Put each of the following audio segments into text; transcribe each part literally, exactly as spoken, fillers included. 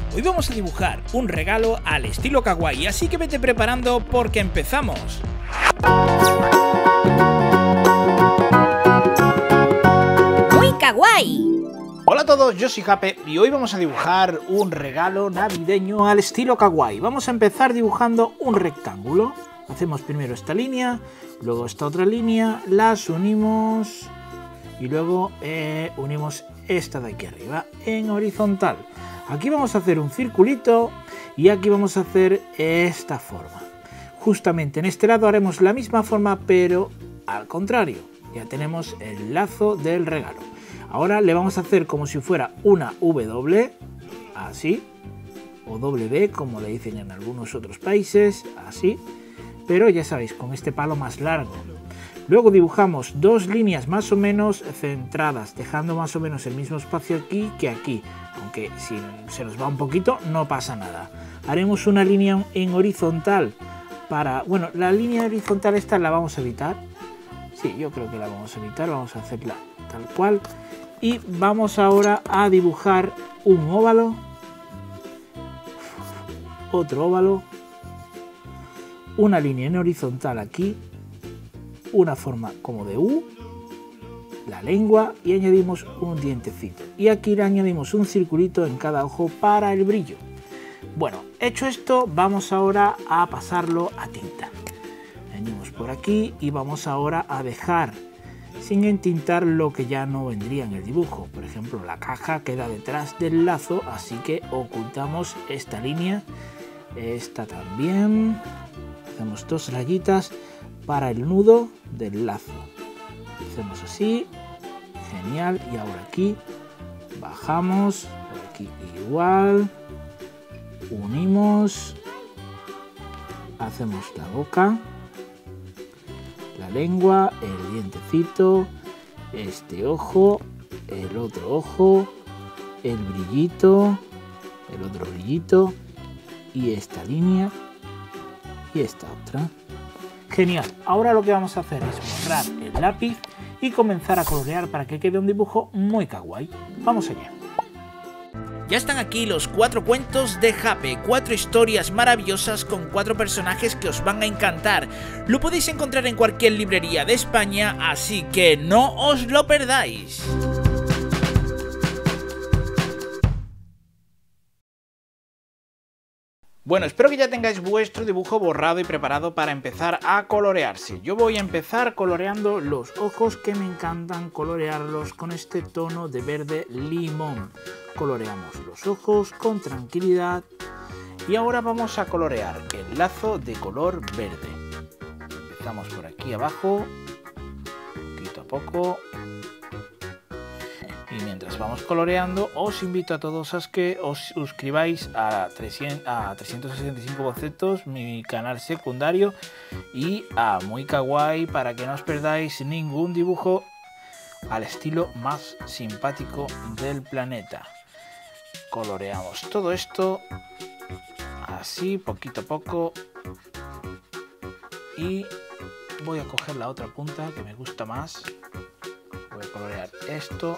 Hoy vamos a dibujar un regalo al estilo kawaii, así que vete preparando porque empezamos. ¡Muy kawaii! Hola a todos, yo soy Jape y hoy vamos a dibujar un regalo navideño al estilo kawaii. Vamos a empezar dibujando un rectángulo. Hacemos primero esta línea, luego esta otra línea, las unimos y luego eh, unimos esta de aquí arriba en horizontal. Aquí vamos a hacer un circulito y aquí vamos a hacer esta forma. Justamente en este lado haremos la misma forma pero al contrario. Ya tenemos el lazo del regalo. Ahora le vamos a hacer como si fuera una W, así, o W como le dicen en algunos otros países, así, pero ya sabéis, con este palo más largo. Luego dibujamos dos líneas más o menos centradas, dejando más o menos el mismo espacio aquí que aquí, aunque si se nos va un poquito no pasa nada. Haremos una línea en horizontal para, bueno, la línea horizontal esta la vamos a evitar, sí, yo creo que la vamos a evitar, vamos a hacerla tal cual. Y vamos ahora a dibujar un óvalo, otro óvalo, una línea en horizontal aquí, una forma como de U, la lengua y añadimos un dientecito. Y aquí le añadimos un circulito en cada ojo para el brillo. Bueno, hecho esto, vamos ahora a pasarlo a tinta. Venimos por aquí y vamos ahora a dejar sin entintar lo que ya no vendría en el dibujo. Por ejemplo, la caja queda detrás del lazo, así que ocultamos esta línea, esta también. Hacemos dos rayitas para el nudo del lazo. Hacemos así, genial. Y ahora aquí bajamos, por aquí igual, unimos, hacemos la boca, la lengua, el dientecito, este ojo, el otro ojo, el brillito, el otro brillito y esta línea y esta otra. Genial, ahora lo que vamos a hacer es borrar el lápiz y comenzar a colorear para que quede un dibujo muy kawaii. Vamos allá. Ya están aquí los cuatro cuentos de Jape, cuatro historias maravillosas con cuatro personajes que os van a encantar. Lo podéis encontrar en cualquier librería de España, así que no os lo perdáis. Bueno, espero que ya tengáis vuestro dibujo borrado y preparado para empezar a colorearse. Yo voy a empezar coloreando los ojos, que me encantan colorearlos con este tono de verde limón. Coloreamos los ojos con tranquilidad y ahora vamos a colorear el lazo de color verde. Empezamos por aquí abajo, poquito a poco. Y mientras vamos coloreando, os invito a todos a que os suscribáis a, trescientos sesenta y cinco bocetos, mi canal secundario, y a Muy Kawaii para que no os perdáis ningún dibujo al estilo más simpático del planeta. Coloreamos todo esto así, poquito a poco, y voy a coger la otra punta que me gusta más. Voy a colorear esto.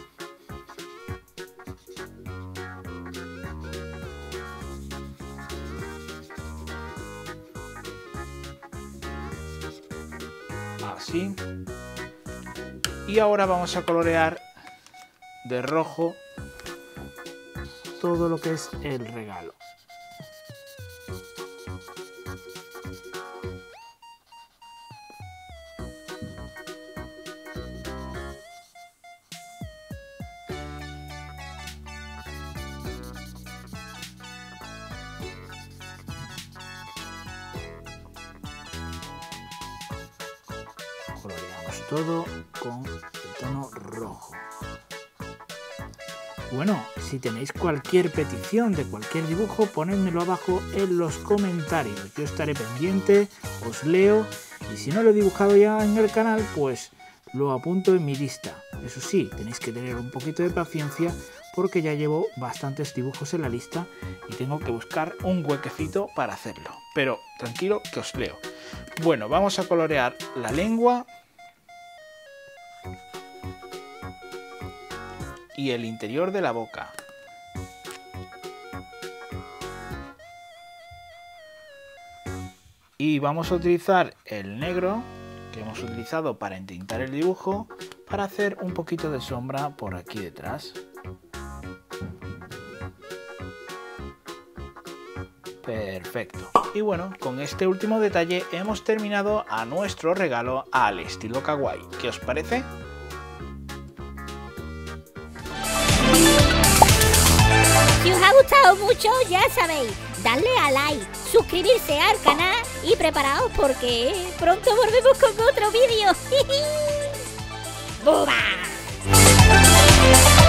Así. Y ahora vamos a colorear de rojo todo lo que es el regalo. Coloreamos todo con el tono rojo. Bueno, si tenéis cualquier petición de cualquier dibujo, ponedmelo abajo en los comentarios. Yo estaré pendiente, os leo, y si no lo he dibujado ya en el canal, pues lo apunto en mi lista. Eso sí, tenéis que tener un poquito de paciencia porque ya llevo bastantes dibujos en la lista y tengo que buscar un huequecito para hacerlo. Pero tranquilo que os leo. Bueno, vamos a colorear la lengua y el interior de la boca. Y vamos a utilizar el negro que hemos utilizado para entintar el dibujo para hacer un poquito de sombra por aquí detrás. Perfecto. Y bueno, con este último detalle hemos terminado a nuestro regalo al estilo kawaii. ¿Qué os parece? Si os ha gustado mucho, ya sabéis, darle a like, suscribirse al canal y preparaos porque pronto volvemos con otro vídeo. ¡Buba!